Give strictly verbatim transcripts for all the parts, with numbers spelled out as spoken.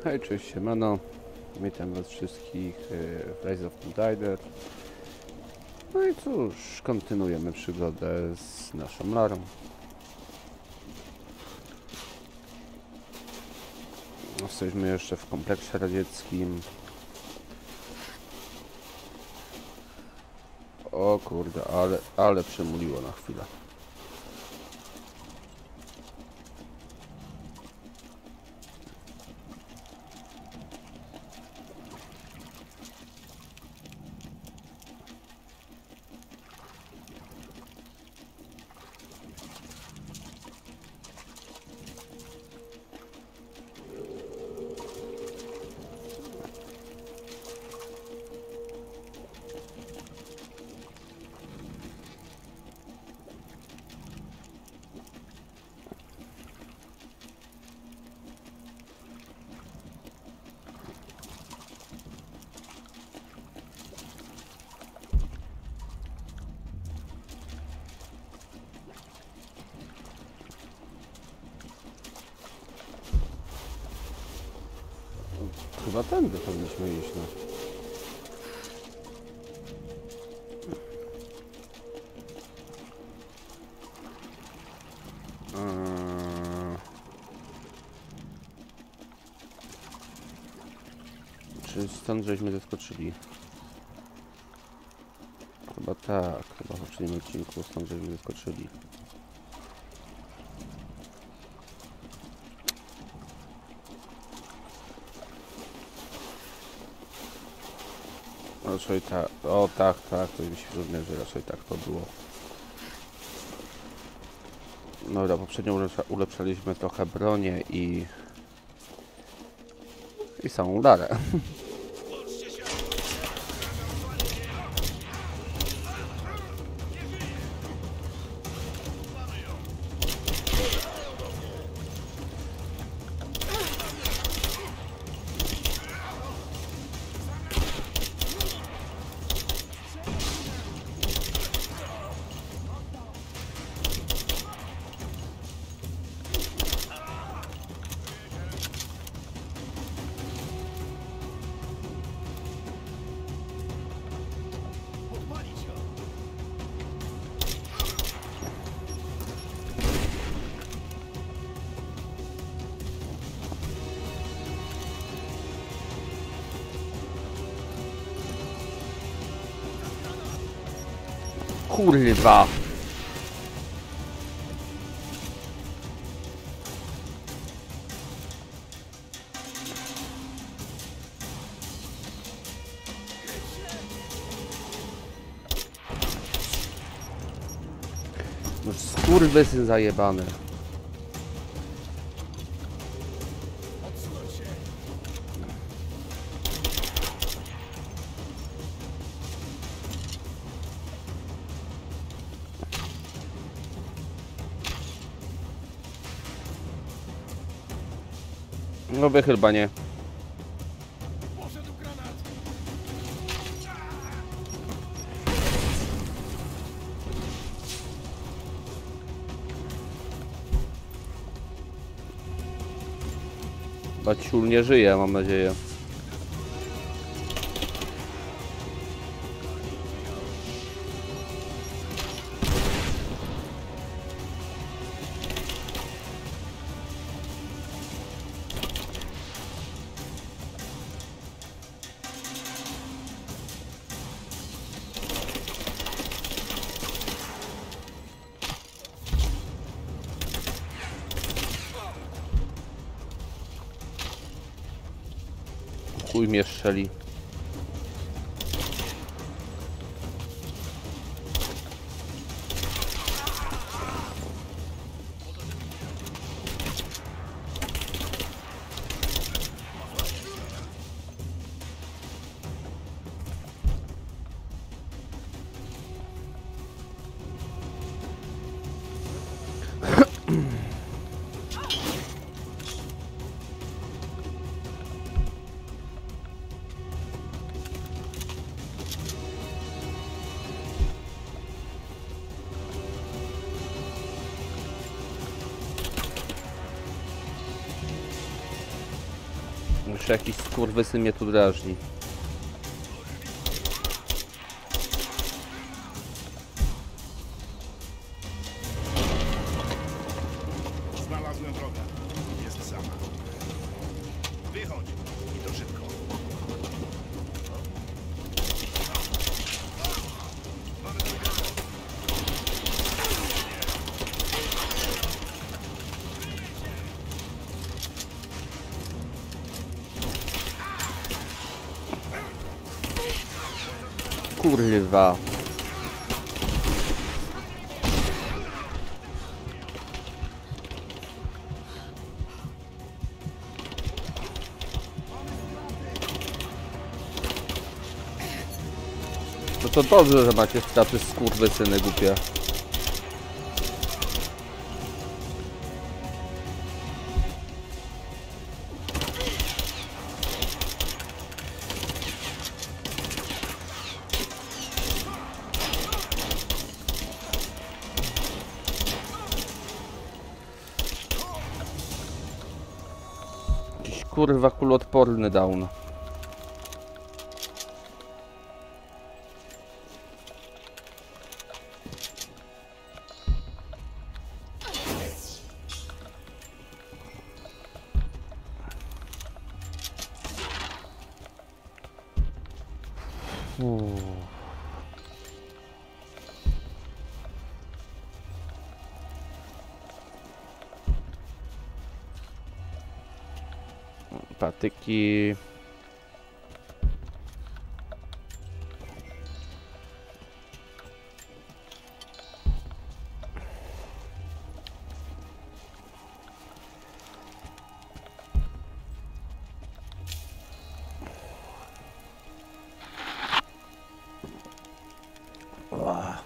Hej, cześć, siemano. Witam was wszystkich w Rise of Tomb Raider. No i cóż, kontynuujemy przygodę z naszą Larą. Jesteśmy jeszcze w kompleksie radzieckim. O kurde, ale, ale przymuliło na chwilę. Chyba tędy powinniśmy iść, no. Eee... Czy stąd żeśmy zeskoczyli? Chyba tak, chyba w poprzednim odcinku stąd żeśmy zeskoczyli. Raczej tak, o tak, tak, to mi się wydaje, że raczej tak to było. Dobra, poprzednio ulepsza, ulepszaliśmy trochę bronię i... i samą Larę. Kurwa! No skurwysyn zajebany. No wy chyba nie. Baciul nie żyje, mam nadzieję. Chuj mnie strzeli. Jeszcze jakiś skurwysyn mnie tu drażni. Znalazłem wroga. Jest sama. Wychodź i to szybko. Kurwa. No to dobrze, że macie straty skurwysyny głupie. Jakiś kurwa kuloodporny down. Uff. Patyki. Ua.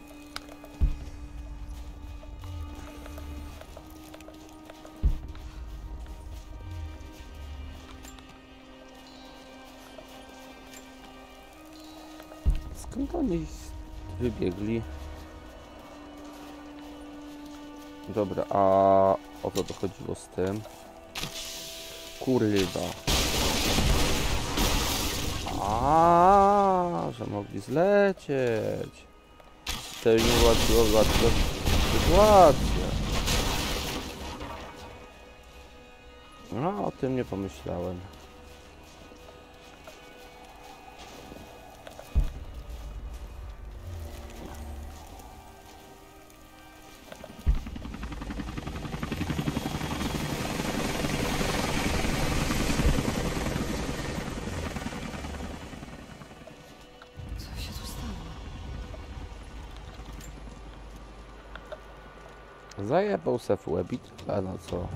Skąd oni wybiegli? Dobra, a o co to chodziło z tym? Kurwa. A, że mogli zlecieć. To nie ułatwiło łatwo sytuację. No, o tym nie pomyślałem. Co się tu stało? Zajebał se w łebik, a no co?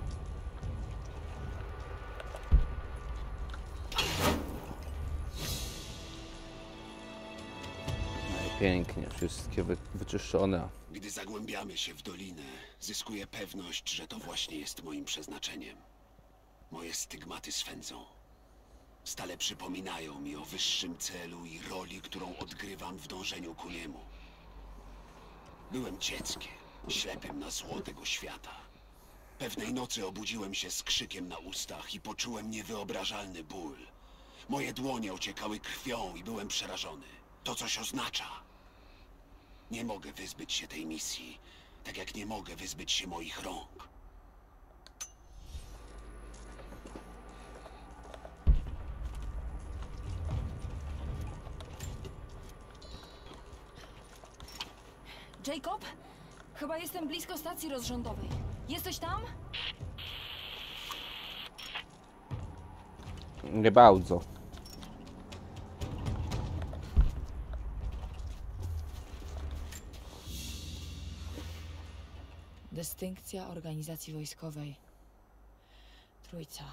Pięknie, wszystkie wy, wyczyszczone. Gdy zagłębiamy się w dolinę, zyskuję pewność, że to właśnie jest moim przeznaczeniem. Moje stygmaty swędzą. Stale przypominają mi o wyższym celu i roli, którą odgrywam w dążeniu ku niemu. Byłem dzieckiem, ślepym na zło tego świata. Pewnej nocy obudziłem się z krzykiem na ustach i poczułem niewyobrażalny ból. Moje dłonie ociekały krwią i byłem przerażony. To coś oznacza. Nie mogę wyzbyć się tej misji, tak jak nie mogę wyzbyć się moich rąk. Jacob? Chyba jestem blisko stacji rozrządowej. Jesteś tam? Nie bardzo. Dystynkcja organizacji wojskowej. Trójca.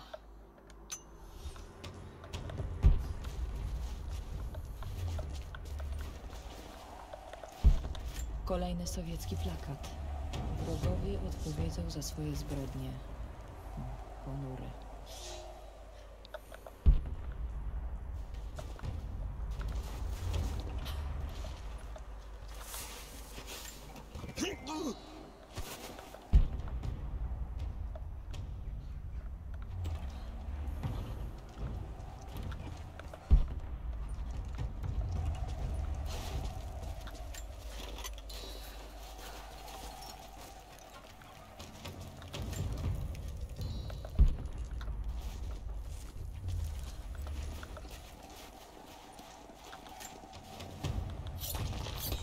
Kolejny sowiecki plakat. Wrogowie odpowiedzą za swoje zbrodnie. Ponury.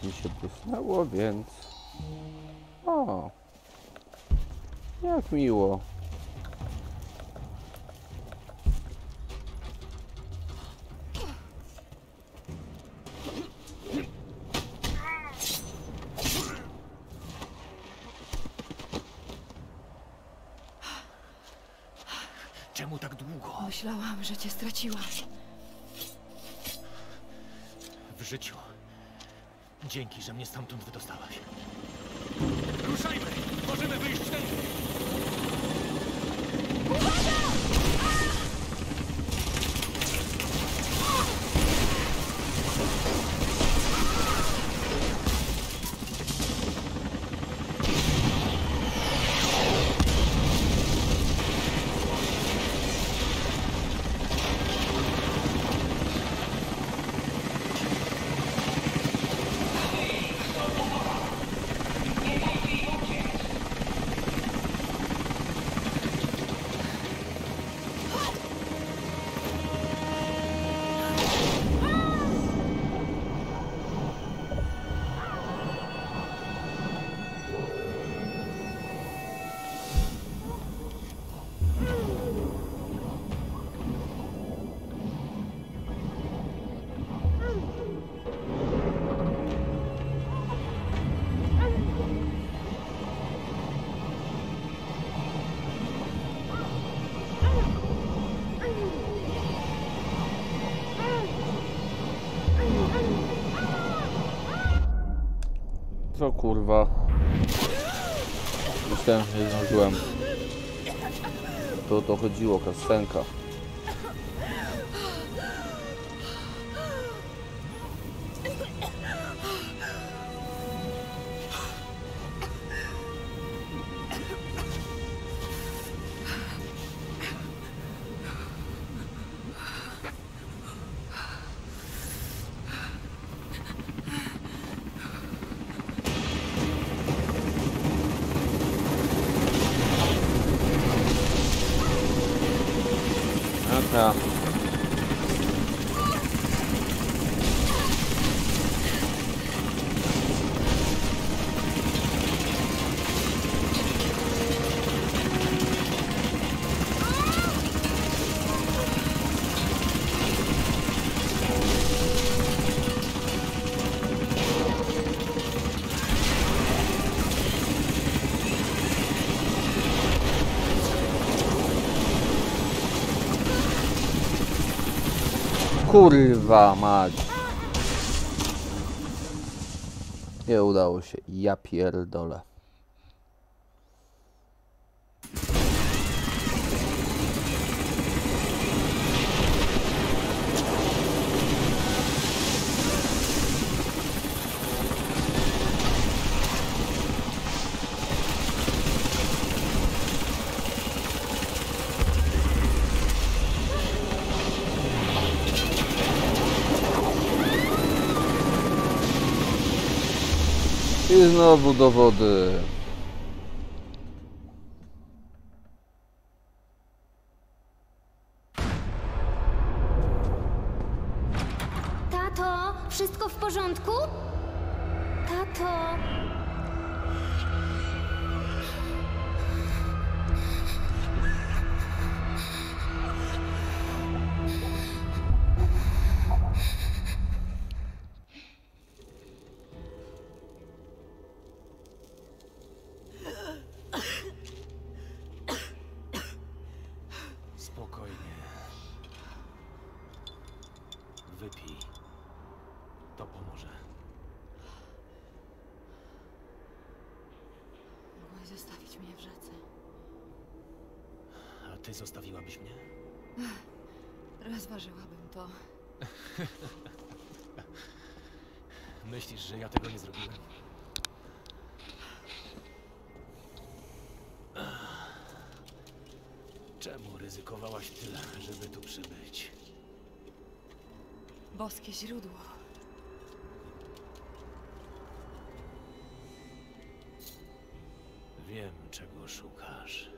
mi się błysnęło, więc... O! Jak miło. Czemu tak długo? Myślałam, że cię straciłam. W życiu. Dzięki, że mnie stamtąd wydostałaś. Ruszajmy! Możemy wyjść tędy! Co kurwa? Myślałem, że nie zdążyłem. To o to chodziło, kastenka. Aha. Kurwa mać. Nie udało się. Ja pierdolę. I znowu do wody. Tato, wszystko w porządku? Tato. Spokojnie. Wypij. To pomoże. Mogłeś zostawić mnie w rzece. A ty zostawiłabyś mnie? Rozważyłabym to. Myślisz, że ja tego nie zrobiłem? Czemu ryzykowałaś tyle, żeby tu przybyć? Boskie źródło. Wiem, czego szukasz.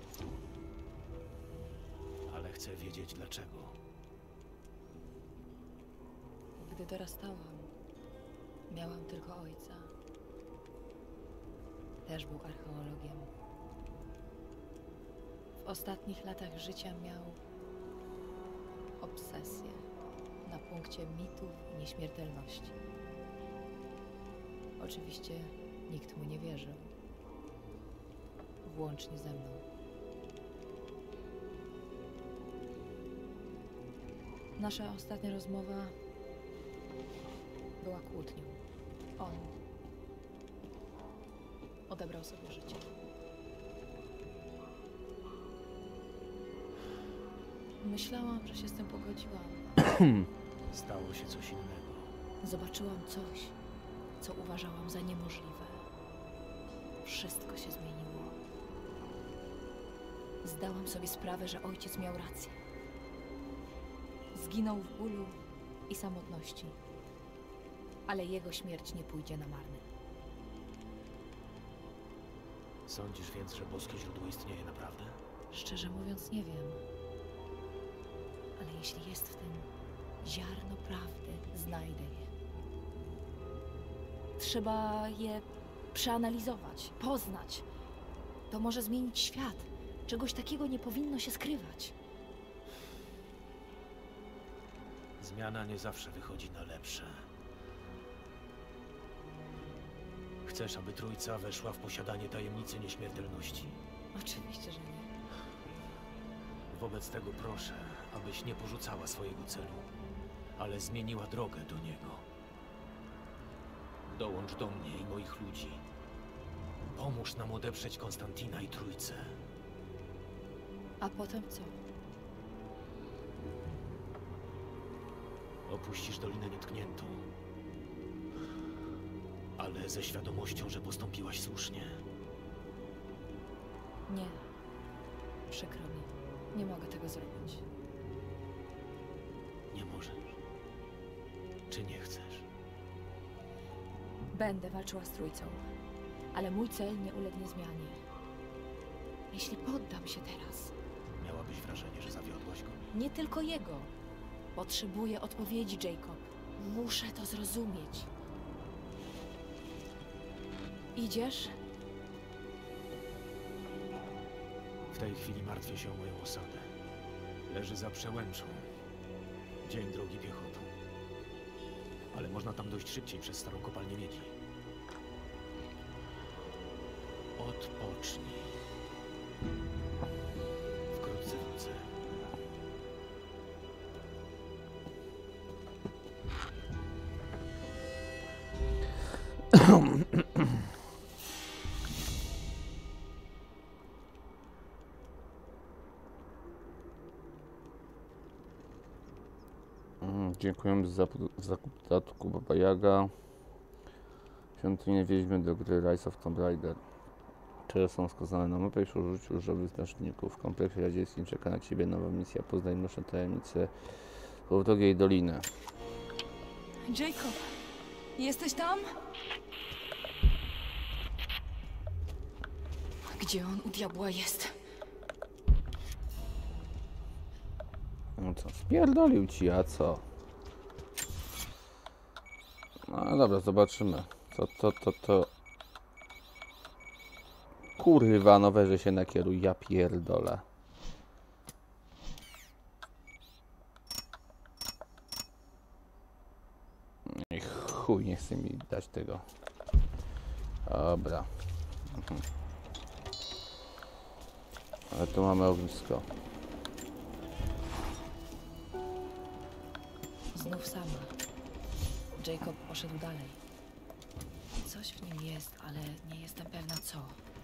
Ale chcę wiedzieć dlaczego. Kiedy dorastałam, miałam tylko ojca. Też był archeologiem. W ostatnich latach życia miał obsesję na punkcie mitów i nieśmiertelności. Oczywiście nikt mu nie wierzył, włącznie ze mną. Nasza ostatnia rozmowa była kłótnią. On odebrał sobie życie. Myślałam, że się z tym pogodziłam. Stało się coś innego. Zobaczyłam coś, co uważałam za niemożliwe. Wszystko się zmieniło. Zdałam sobie sprawę, że ojciec miał rację. Zginął w bólu i samotności. Ale jego śmierć nie pójdzie na marne. Sądzisz więc, że boskie źródło istnieje naprawdę? Szczerze mówiąc, nie wiem. Ale jeśli jest w tym ziarno prawdy, znajdę je. Trzeba je przeanalizować, poznać. To może zmienić świat. Czegoś takiego nie powinno się skrywać. Zmiana nie zawsze wychodzi na lepsze. Chcesz, aby Trójca weszła w posiadanie tajemnicy nieśmiertelności? Oczywiście, że nie. Wobec tego proszę, abyś nie porzucała swojego celu, ale zmieniła drogę do niego. Dołącz do mnie i moich ludzi. Pomóż nam odeprzeć Konstantina i Trójcę. A potem co? Opuścisz Dolinę Nietkniętą, ale ze świadomością, że postąpiłaś słusznie. Nie. Przykro mi. Nie mogę tego zrobić. Nie możesz. Czy nie chcesz? Będę walczyła z Trójcą, ale mój cel nie ulegnie zmianie. Jeśli poddam się teraz, Miałabyś wrażenie, że zawiodłaś go? nie tylko jego. Potrzebuję odpowiedzi, Jacob. Muszę to zrozumieć. Idziesz? W tej chwili martwię się o moją osadę. Leży za przełęczą. Dzień drogi piechotą. Ale można tam dojść szybciej przez starą kopalnię miedzi. Odpocznij. Wkrótce wrócę. Mm, Dziękujemy za zakup- zakup statku Baba Yaga. Świątynie wiedźmy do gry Rise of Tomb Raider. Które są wskazane na mapie przy użyciu różowych znaczników. W kompleksie radzieckim czeka na Ciebie nowa misja. Poznaj mroczne tajemnice Półwrogiej Doliny. Jacob, jesteś tam? Gdzie on u diabła jest? No co, spierdolił Ci, a co? No dobra, zobaczymy. Co to, to, to... Kurwa, no weź się nakieruj, ja pierdolę. I chuj, nie chce mi dać tego. Dobra. Mhm. Ale tu mamy ognisko. Znów sama. Jacob poszedł dalej. Coś w nim jest, ale nie jestem pewna co.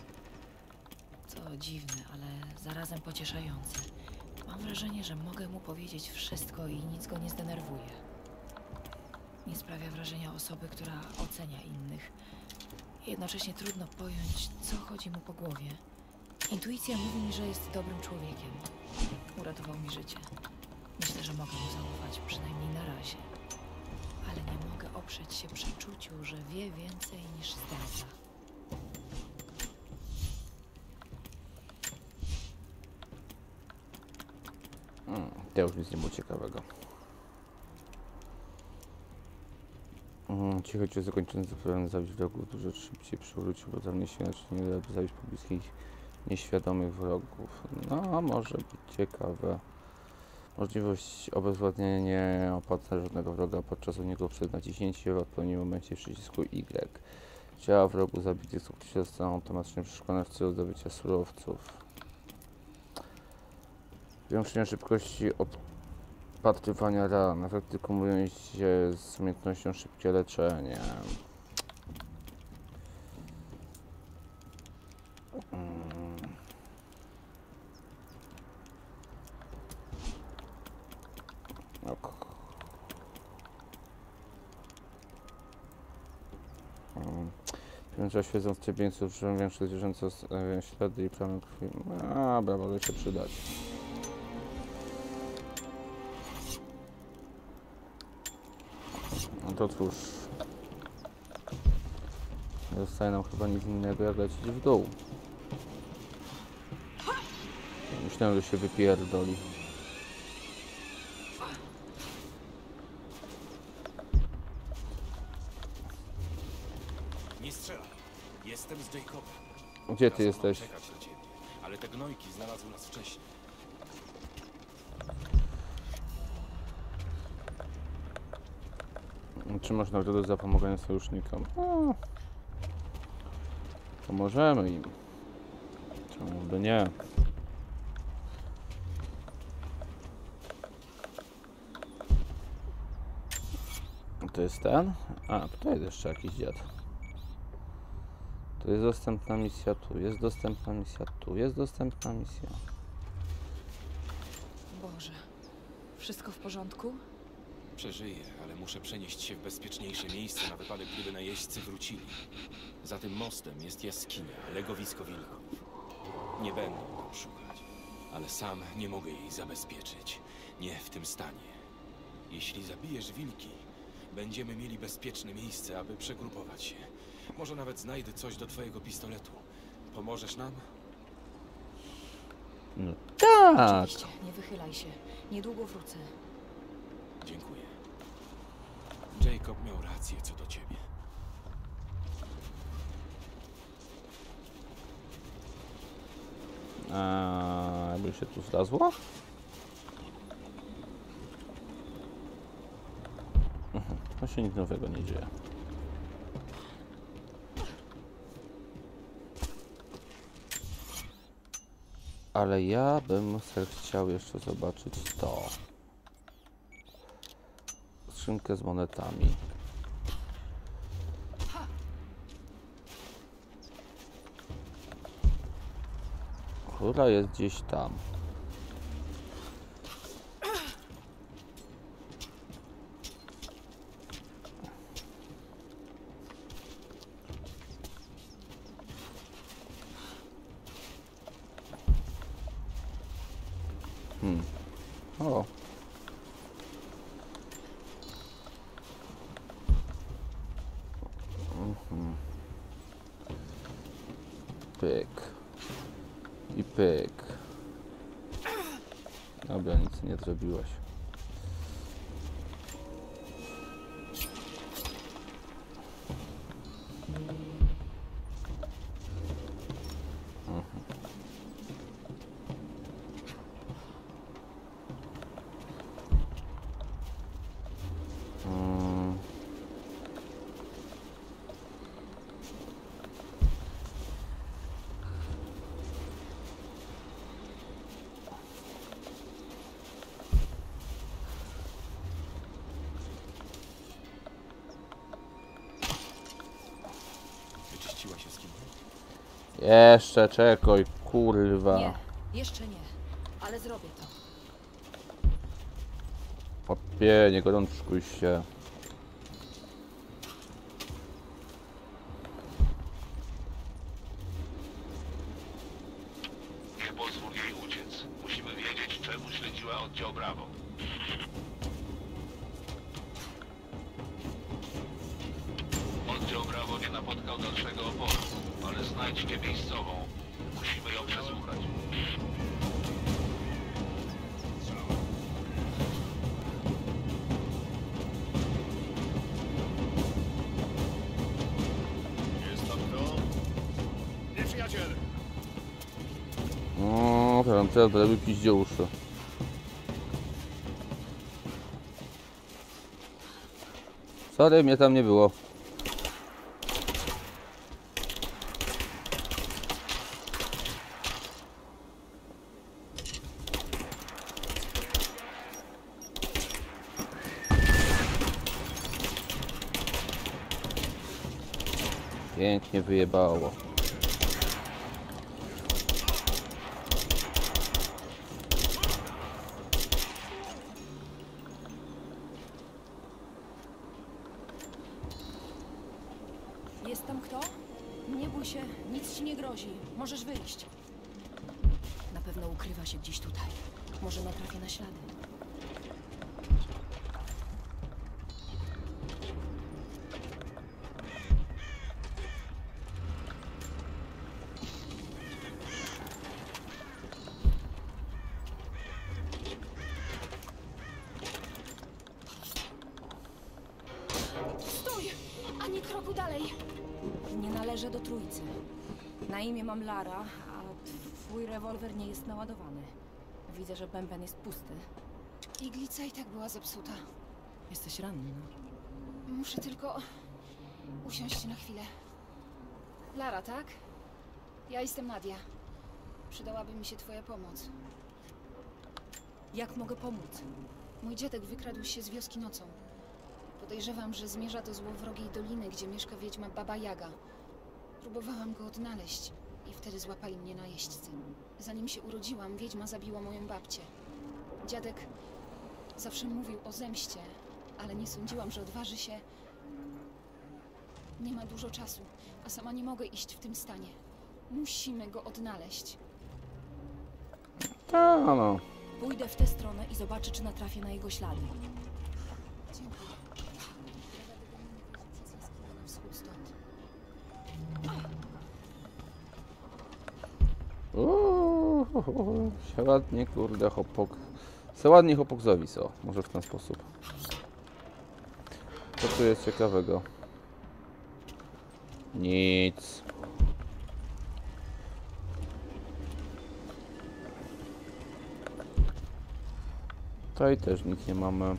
Co dziwne, ale zarazem pocieszające. Mam wrażenie, że mogę mu powiedzieć wszystko i nic go nie zdenerwuje. Nie sprawia wrażenia osoby, która ocenia innych. Jednocześnie trudno pojąć, co chodzi mu po głowie. Intuicja mówi mi, że jest dobrym człowiekiem. Uratował mi życie. Myślę, że mogę mu zaufać, przynajmniej na razie. Ale nie mogę oprzeć się przeczuciu, że wie więcej niż zdradza. Hmm, to już nic nie było ciekawego. Mm, Ci chodzi o zakończenie zapewne zabić wrogów dużo szybciej przywrócił, bo tam nie się inaczej nie da zabić pobliskich nieświadomych wrogów. No, może być ciekawe. Możliwość obezwładnienia nieopancerzonego wroga podczas uniku przez naciśnięcie w odpowiednim momencie przycisku Y. Ciała wrogu zabitych sukcesie zostaną automatycznie przeszkolone w celu zdobycia surowców. Zwiększenie szybkości opatrywania ran. Efekty kumulują się z umiejętnością szybkie leczenie. Hmm. Ok. Hmm. Piętrza świecąc ciebieńców, użyłem większe zwierzęce e, ślady i plamy krwi. A, dobra, może się przydać. No to cóż. Nie zostaje nam chyba nic innego jak lecieć w dół. Myślałem, że się wypierdoli. Nie strzelaj. Jestem z Jacobem. Gdzie ty Kazał nam jesteś? czekać na ciebie, ale te gnojki znalazły nas wcześniej. Trzymasz nagrodę za pomaganie sojusznikom. No, pomożemy im. Czemu by nie? To jest ten? A, tutaj jest jeszcze jakiś dziad. Tu jest dostępna misja, tu jest dostępna misja, tu jest dostępna misja. Boże, wszystko w porządku? Przeżyję, ale muszę przenieść się w bezpieczniejsze miejsce na wypadek, gdyby najeźdźcy wrócili. Za tym mostem jest jaskinia, legowisko wilków. Nie będę tam szukać, ale sam nie mogę jej zabezpieczyć. Nie w tym stanie. Jeśli zabijesz wilki, będziemy mieli bezpieczne miejsce, aby przegrupować się. Może nawet znajdę coś do twojego pistoletu. Pomożesz nam? No tak! Oczywiście, nie wychylaj się. Niedługo wrócę. Dziękuję. Jacob miał rację co do ciebie. A jakby się tu zlazło? Mhm, to się nic nowego nie dzieje. Ale ja bym sobie chciał jeszcze zobaczyć to. Skrzynkę z monetami. Która jest gdzieś tam. Hmm. O. Mhm. Pyk. I pyk. Dobra, nic nie zrobiłaś. Mhm. Mm. Wyczyściła się z kim? Jeszcze czekaj, kurwa. Nie, jeszcze nie. Ale zrobię to. Papie, nie gorączkuj się. Nie pozwól jej uciec. Musimy wiedzieć, czemu śledziła oddział Bravo. Oddział Bravo nie napotkał dalszego oporu, ale znajdźcie miejscową. Musimy ją przesłuchać. No, teraz teraz robi piździe uszy. Sorry, mnie tam nie było. Pięknie wyjebało. Jest tam kto? Nie bój się, nic ci nie grozi. Możesz wyjść. Na pewno ukrywa się gdzieś tutaj. Może natrafię na ślady. Stój! Ani kroku dalej! Nie należę do trójcy. Na imię mam Lara, a twój rewolwer nie jest naładowany. Widzę, że bęben jest pusty. Iglica i tak była zepsuta. Jesteś ranny. Muszę tylko usiąść na chwilę. Lara, tak? Ja jestem Nadia. Przydałaby mi się twoja pomoc. Jak mogę pomóc? Mój dziadek wykradł się z wioski nocą. Podejrzewam, że zmierza do złowrogiej doliny, gdzie mieszka wiedźma Baba Jaga. Próbowałam go odnaleźć i wtedy złapali mnie najeźdźcy. Zanim się urodziłam, wiedźma zabiła moją babcię. Dziadek zawsze mówił o zemście, ale nie sądziłam, że odważy się. Nie ma dużo czasu, a sama nie mogę iść w tym stanie. Musimy go odnaleźć. A no. Pójdę w tę stronę i zobaczę, czy natrafię na jego ślady. Dziękuję. Przez jaskinię na wschód stąd. Uuu, się ładnie, kurde, hopok. Se ładnie hopok zawis, o, może w ten sposób. Co tu jest ciekawego? Nic. Tutaj też nic nie mamy.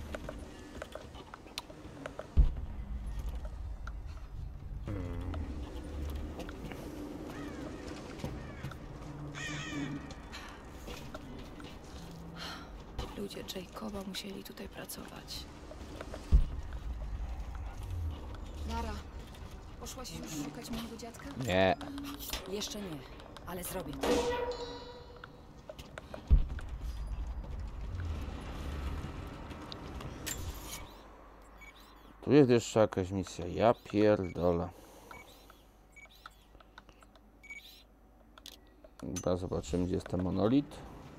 Ludzie Jacoba musieli tutaj pracować. Lara, poszłaś już szukać mojego dziadka? Nie. Jeszcze nie, ale zrobię to. Tu jest jeszcze jakaś misja. Ja pierdolę. Dobra, zobaczymy, gdzie jest ten monolit.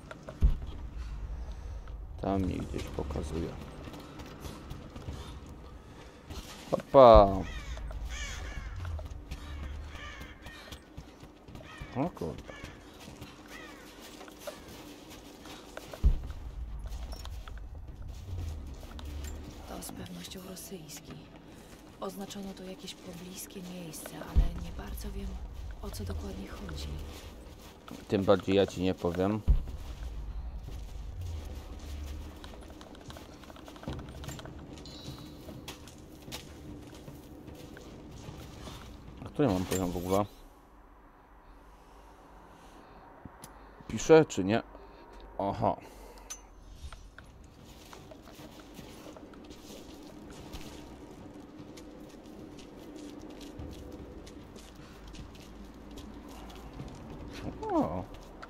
Tam mi gdzieś pokazuje. Opa! O kurde. To z pewnością rosyjski. Oznaczono to jakieś pobliskie miejsce, ale nie bardzo wiem, o co dokładnie chodzi. Tym bardziej ja ci nie powiem. A który mam poziom w ogóle? Piszę czy nie? Aha. O.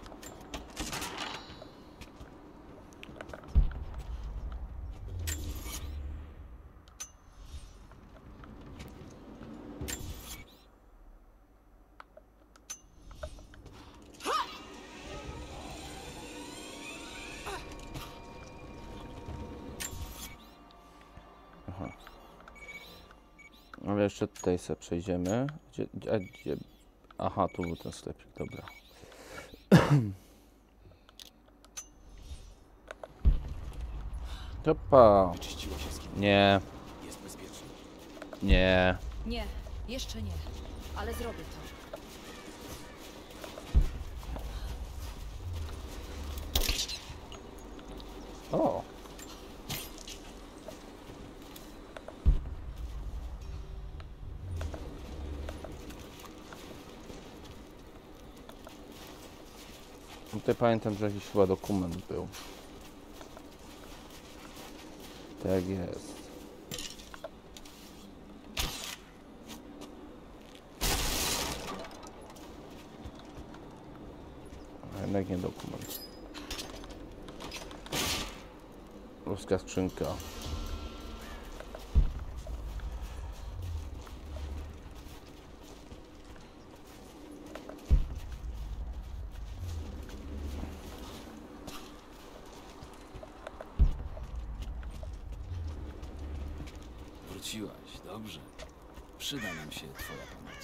Aha. Ale jeszcze tutaj sobie przejdziemy. Gdzie, gdzie, gdzie? Aha, tu był ten sklepik, dobra. Opa. Czyściła się z kim? Nie, Jest bezpiecznie. nie. Nie, jeszcze nie, ale zrobię to. Tutaj pamiętam, że jakiś chyba dokument był. Tak jest. A jednak nie dokument. Ruska skrzynka. Wróciłaś, dobrze. Przyda nam się twoja pomoc.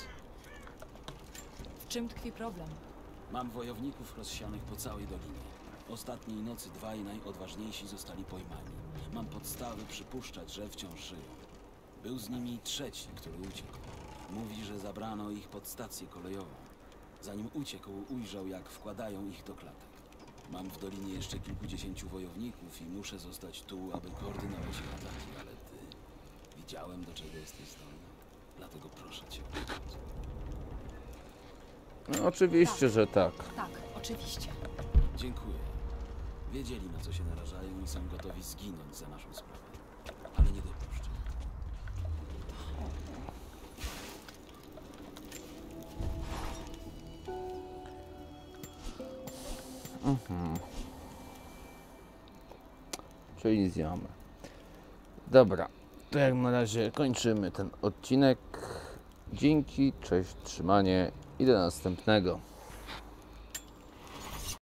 W czym tkwi problem? Mam wojowników rozsianych po całej dolinie. Ostatniej nocy dwaj najodważniejsi zostali pojmani. Mam podstawy przypuszczać, że wciąż żyją. Był z nimi trzeci, który uciekł. Mówi, że zabrano ich pod stację kolejową. Zanim uciekł, ujrzał, jak wkładają ich do klatek. Mam w dolinie jeszcze kilkudziesięciu wojowników i muszę zostać tu, aby koordynować ich ataki, ale ty... Widziałem, do czego jesteś zdolny. Dlatego proszę cię o pomoc. No, oczywiście, że tak. Tak, oczywiście. Dziękuję. Wiedzieli, na co się narażają i są gotowi zginąć za naszą sprawę. Ale nie dopuszczę. Mhm. Czyli nic nie mamy. Dobra, to jak na razie kończymy ten odcinek. Dzięki, cześć, trzymanie i do następnego.